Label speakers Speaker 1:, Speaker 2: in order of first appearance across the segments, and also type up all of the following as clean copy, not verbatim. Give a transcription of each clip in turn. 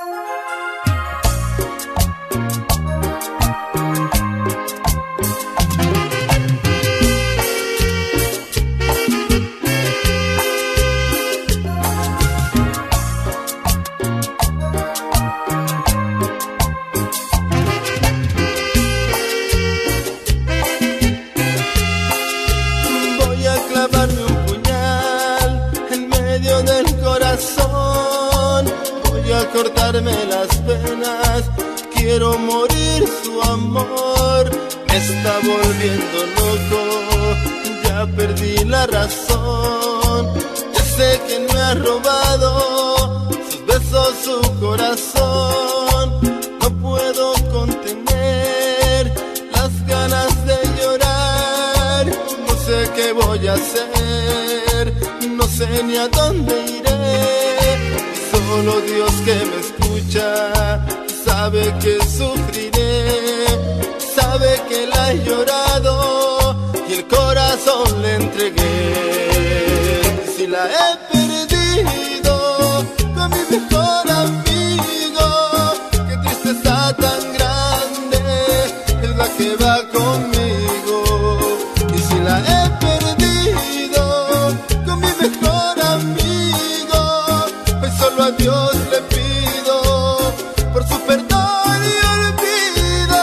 Speaker 1: Cortarme las penas, quiero morir, su amor me está volviendo loco, ya perdí la razón, ya sé que me ha robado sus besos, su corazón, no puedo contener las ganas de llorar, no sé qué voy a hacer, no sé ni a dónde iré. Solo Dios que me escucha sabe que sufriré, sabe que la he llorado y el corazón le entregué. Si la he perdido con mi mejor amigo, qué tristeza tan grande es la que va conmigo. Y si la he perdido con mi mejor amigo, solo a Dios le pido por su perdón y olvido.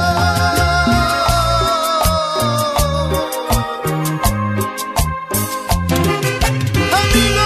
Speaker 1: ¡Amigo!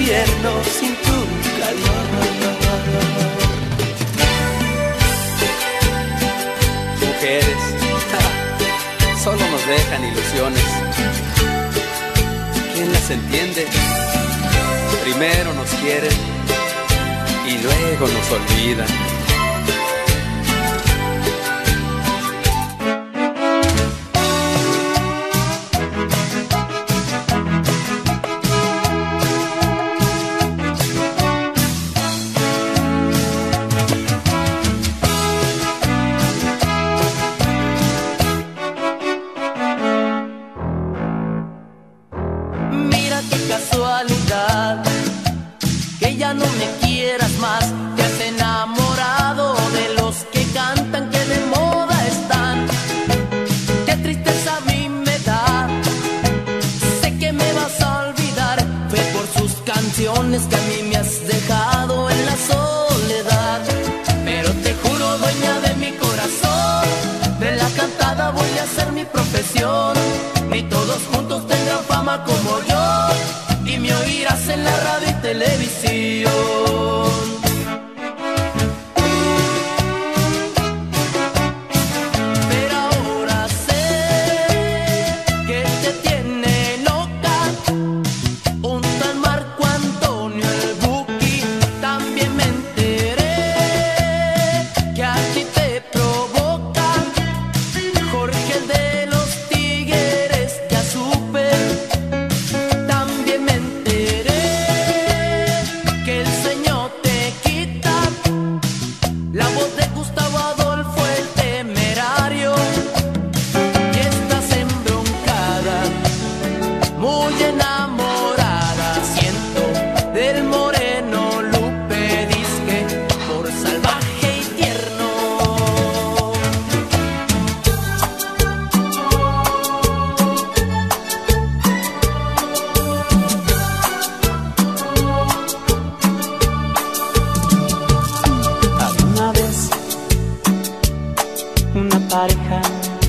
Speaker 2: infierno sin tu calor.
Speaker 3: Mujeres, solo nos dejan ilusiones. ¿Quién las entiende? Primero nos quieren y luego nos olvidan.
Speaker 2: Que ya no me quieras más, te has enamorado de los que cantan que de moda están. Qué tristeza a mí me da, sé que me vas a olvidar, fue por sus canciones que a mí me has dejado en la soledad. Pero te juro, dueña de mi corazón, de la cantada voy a hacer mi profesión. Ni todos juntos tendrán fama como yo, y me oirás en la radio y televisión. Pero ahora sé que te tiene loca un tal Marco Antonio el Buki. También me enteré que a ti te provoca Jorge el de los Tigres, ya supe.
Speaker 4: Pareja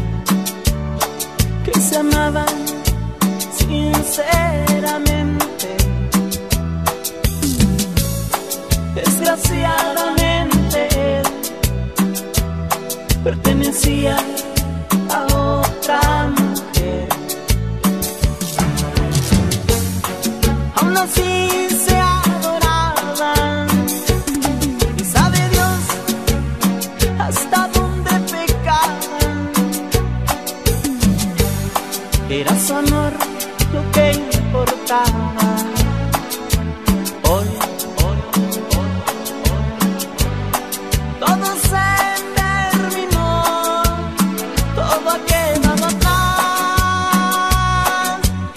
Speaker 4: que se amaban sinceramente, desgraciadamente pertenecía a otra mujer. Aún así se adoraban y sabe Dios hasta dónde pecaban. Era su amor lo que importaba. Hoy todo se terminó, todo ha quedado atrás.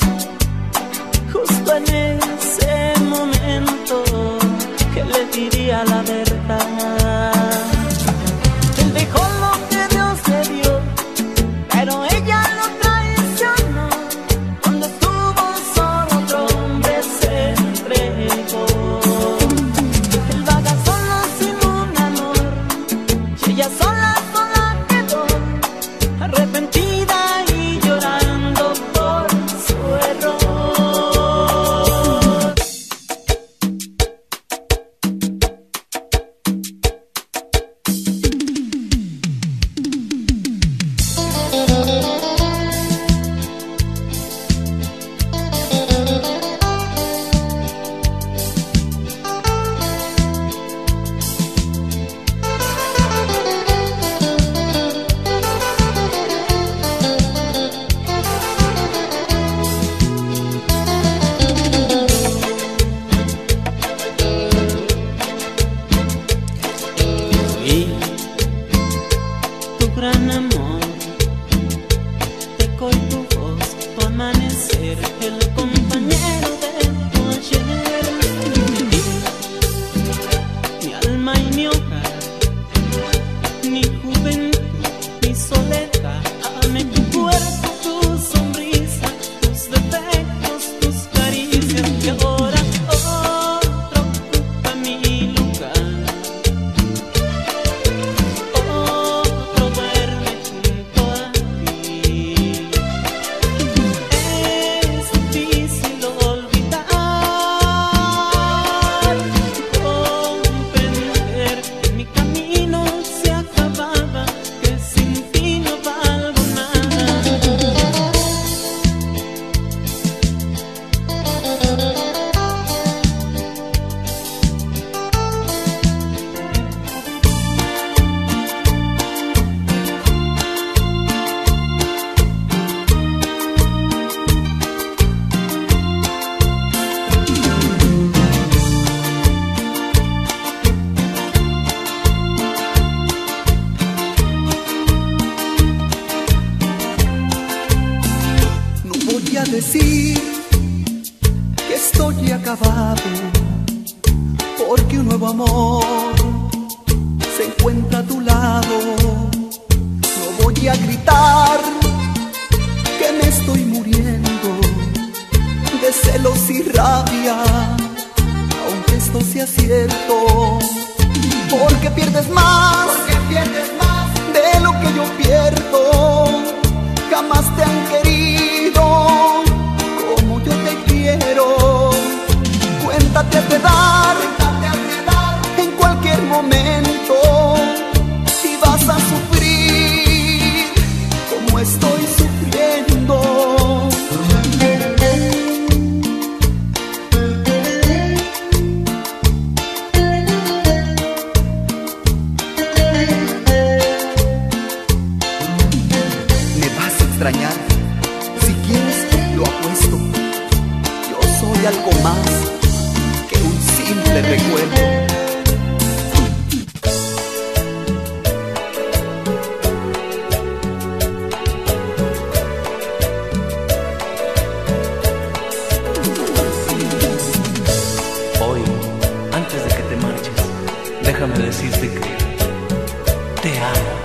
Speaker 4: Justo en ese momento que le diría la verdad. Él dejó lo que Dios le dio, pero ella lo traicionó. Cuando estuvo solo, otro hombre se entregó. Él vaga solo sin un amor, y ella sola quedó, arrepentida y llorando por su error. Tu gran amor, te y tu voz, tu amanecer, el compañero de tu ayer. Mi vida, mi alma y mi hogar, mi juventud, mi soledad. Amé tu cuerpo, tu sonrisa, tus defectos, tus caricias. Y ahora otro ocupa mi lugar. Es
Speaker 5: decir que estoy acabado, porque un nuevo amor se encuentra a tu lado. No voy a gritar que me estoy muriendo de celos y rabia, aunque esto sea cierto, porque pierdes más de lo que yo pierdo. Jamás te han querido como yo te quiero. Cuéntate de dar en cualquier momento, y vas a sufrir como estoy sufriendo. Extrañar, si quieres lo apuesto. Yo soy algo más que un simple recuerdo.
Speaker 6: Hoy, antes de que te marches, déjame decirte que te amo.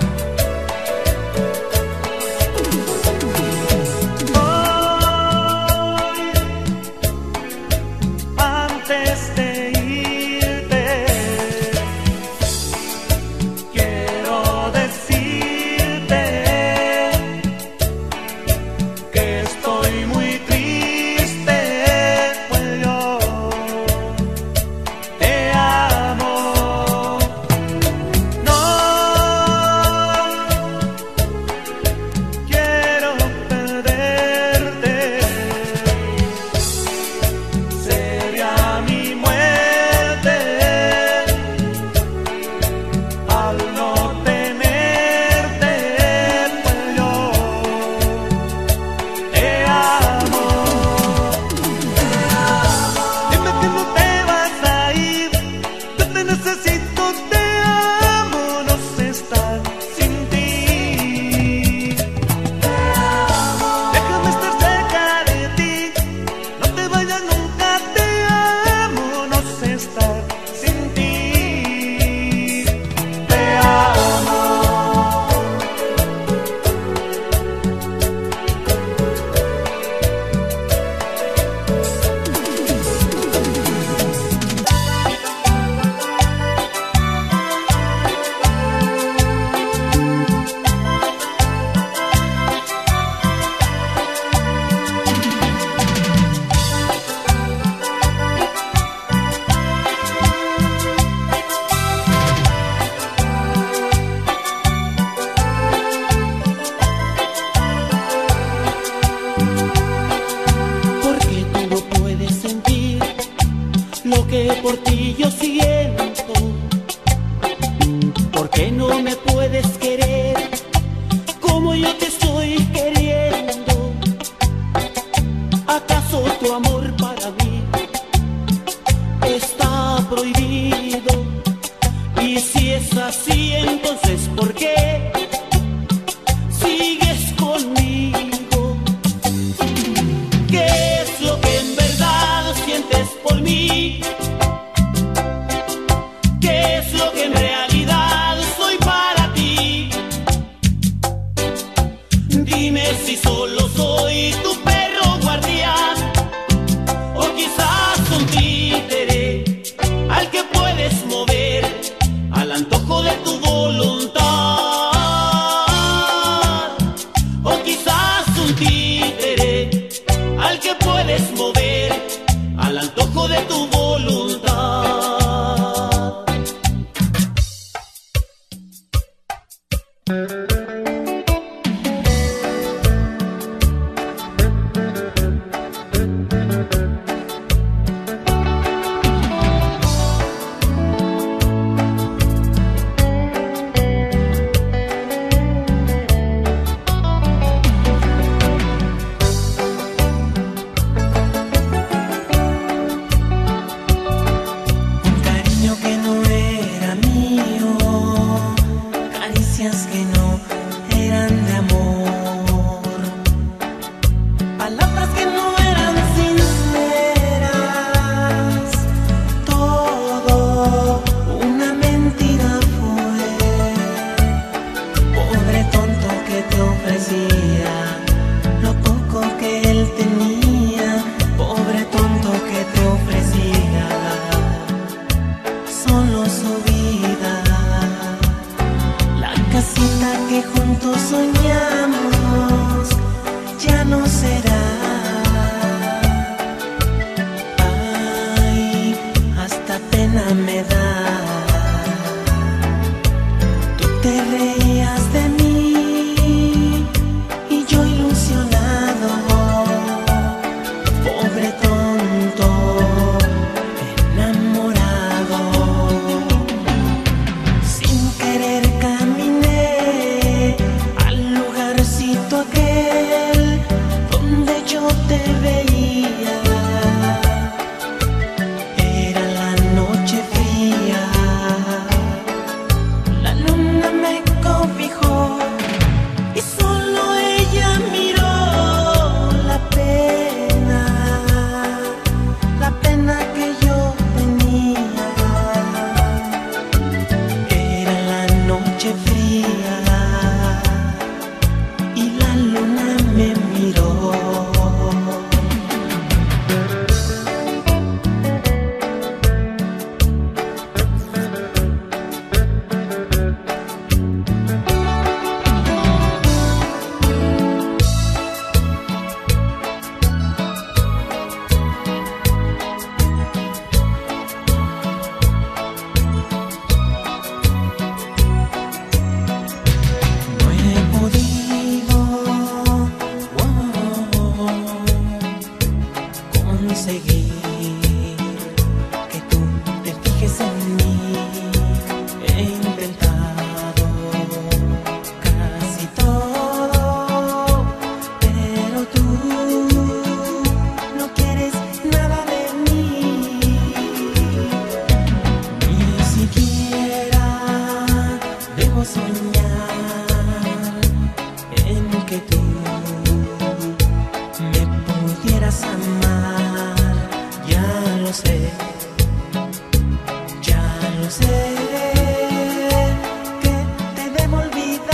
Speaker 4: Por ti yo siento, ¿por qué no me puedes querer como yo te estoy queriendo? ¿Acaso tu amor para mí está prohibido? Y si es así, entonces ¿por qué sigues conmigo? ¿Qué es lo que en verdad sientes por mí? Si solo soy tu perro guardián, o quizás un títere al que puedes mover al antojo de tu voluntad, o quizás un títere al que puedes mover al antojo de tu voluntad.
Speaker 7: conseguir que tú te fijes en mí. He intentado casi todo, pero tú no quieres nada de mí. Ni siquiera debo soñar en que tú me pudieras amar. Ya lo sé, ya lo sé, que te debo olvidar.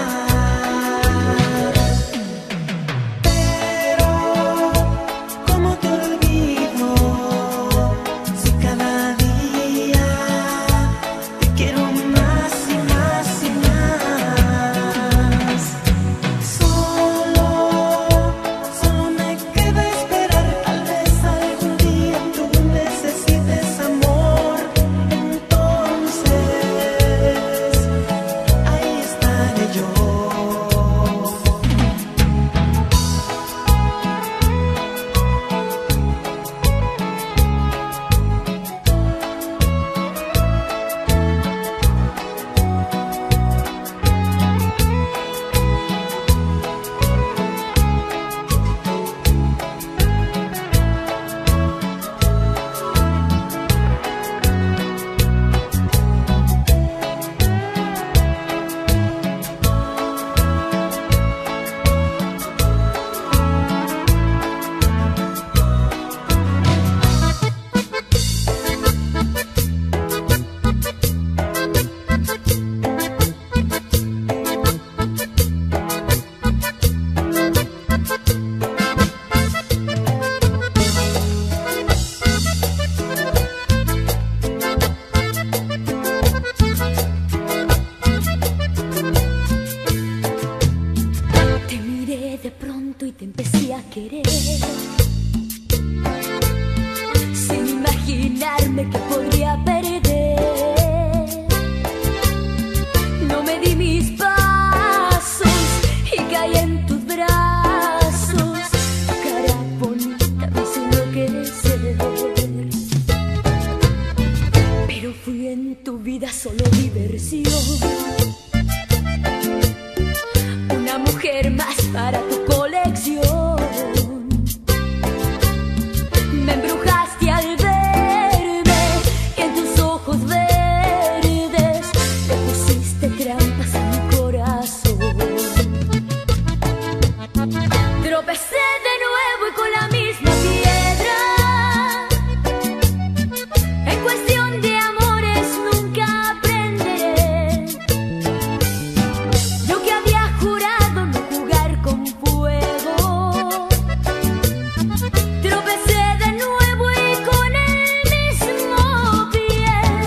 Speaker 7: Pero ¿cómo te olvido si cada día te quiero más y más y más? Solo me queda esperar. Tal vez algún día tú necesites amor. Entonces ahí estaré yo.
Speaker 8: Te miré de pronto y te empecé a querer, sin imaginarme que podría perder. No me di mis pasos y caí en tus brazos. Tu cara bonita me hizo enloquecer, pero fui en tu vida solo diversión. Una mujer más para tu colección. Me embrujaste al verme y en tus ojos verdes te pusiste trampas a mi corazón. Tropecé de nuevo y con la misma piedra. En cuestión de amores nunca aprenderé. Yo que había jurado no jugar con fuego. Tropecé de nuevo y con el mismo pie.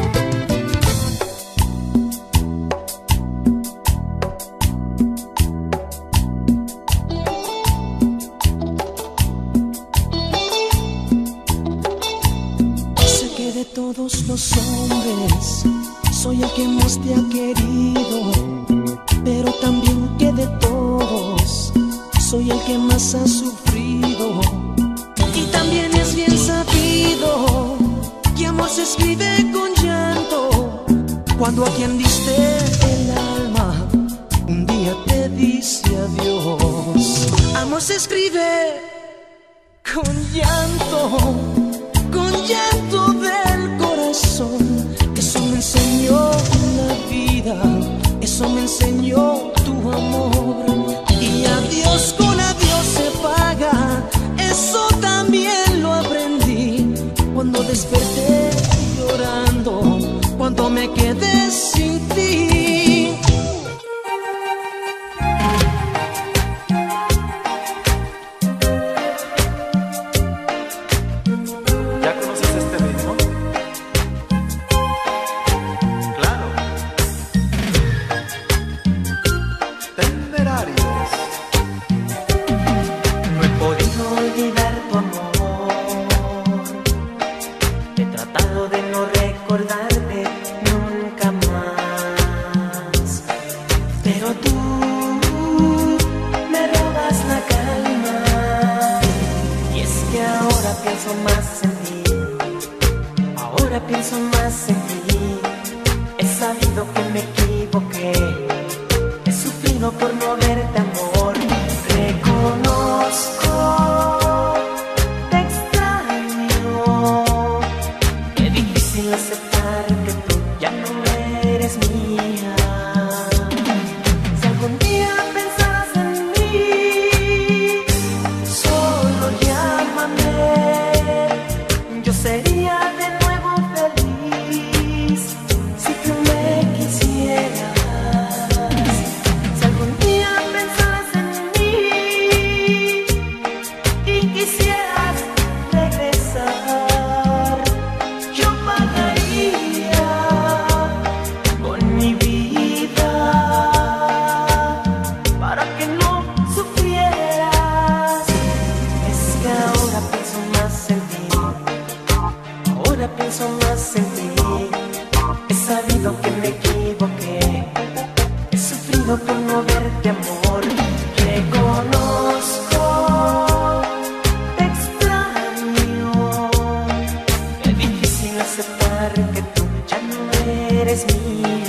Speaker 7: Sé que de todos los hombres soy el que más te ha querido, pero también que de todos soy el que más ha sufrido. Y también es bien sabido que amor se escribe con llanto. Cuando a quien diste el alma un día te dice adiós. Amor se escribe con llanto del corazón. Eso me enseñó la vida, eso me enseñó tu amor. Y adiós con adiós se paga, eso también lo aprendí cuando desperté llorando, cuando me quedé sin ti.
Speaker 9: ¿Ya conoces este ritmo? Claro. Temerarios.
Speaker 7: ahora pienso más en ti. Ahora pienso más en ti. He sabido que me equivoqué. He sufrido por no verte, amor. Reconozco, te extraño. Qué difícil aceptar que tú ya no eres mía. Si algún día pensarás en mí, solo llámame. Yo sería de nuevo feliz si tú me quisieras. Si algún día pensaras en mí y quisieras regresar, yo pagaría con mi vida para que no sufrieras. Es que ahora pienso más en ti. Ahora pienso más en ti. He sabido que me equivoqué. He sufrido por no verte, amor. Reconozco, te extraño. Qué difícil aceptar que tú ya no eres mía.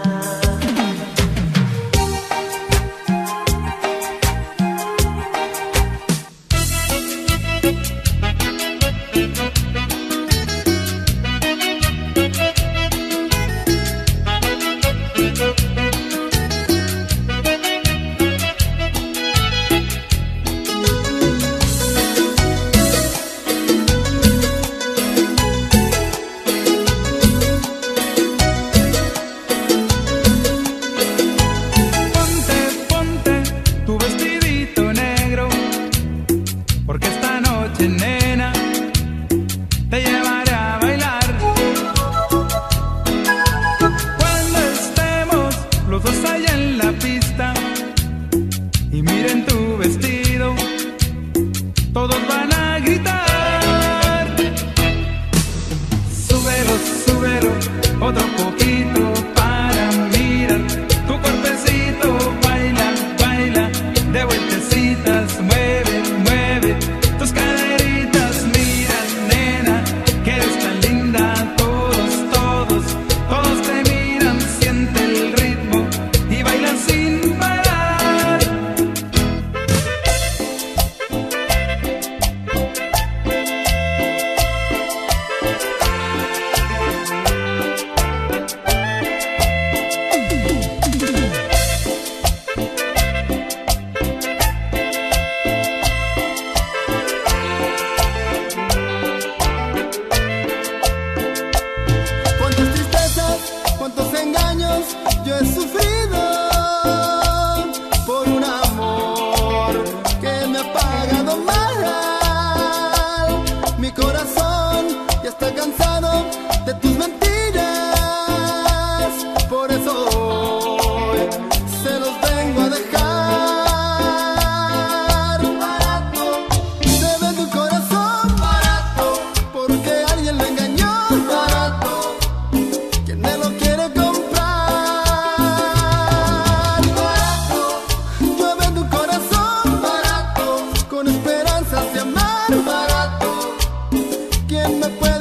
Speaker 10: Ponte, ponte tu vestidito negro, porque esta noche, nena, te llevaré a bailar. Cuando estemos los dos allá en la pista y miren tu vestido, todos van a gritar. Súbelo, súbelo, otro poquito para mirar tu cuerpecito. Baila, baila, de vueltecitas, mueve, mueve tus caderitas. Mira, nena, que eres tan linda. Todos, todos, todos te miran. Siente el ritmo y baila sin parar.
Speaker 1: Cuántas tristezas, cuántos engaños yo he sufrido por un amor que me ha pagado mal. Mi corazón ya está cansado de tus mentiras, por eso hoy se los vengo a dejar. Barato, se vende un corazón barato, porque alguien lo engañó. Barato, ¿quién me lo quiere comprar? Barato, yo vendo un corazón barato, con esperanzas de amar. Barato, ¿quién me puede